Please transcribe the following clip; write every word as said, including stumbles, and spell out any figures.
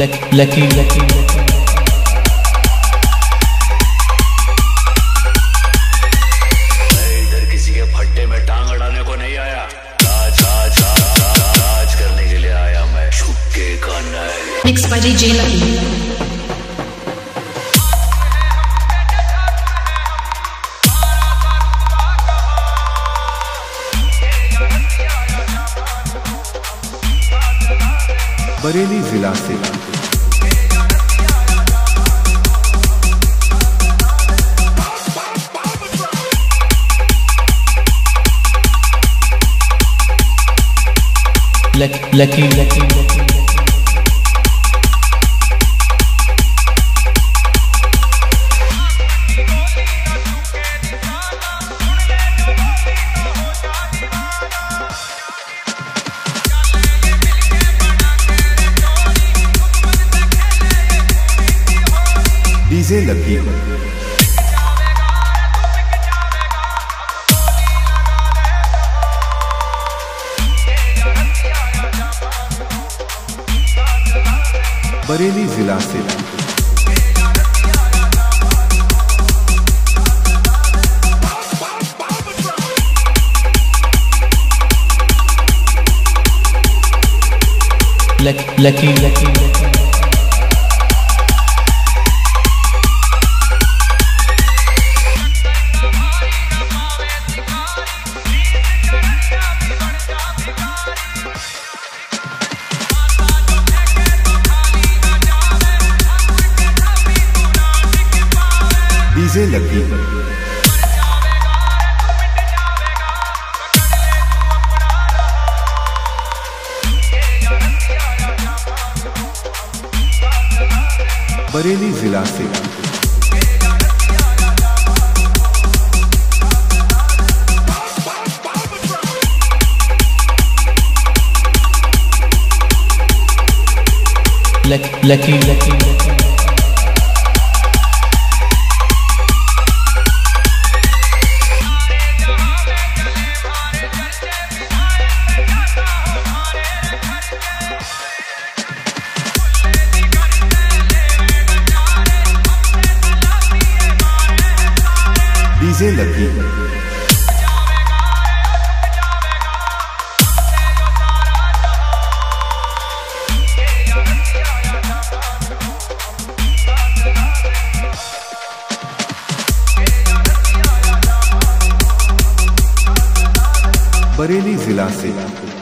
लकी लकी लकी इधर किसी के फट्टे में टांग अड़ाने को नहीं आया, आज आज आज आज करने के लिए आया मैं, छुपके का नहीं। Mixed by D J Lucky. Bareilly जिला से लकी लकी लकी लकी डीजे लकी बरेली जिला से लकी लकी लकी लकी डीजे लकी बरेली जिला से लकी लकी लकी लकी डीजे लकी बरेली जिला से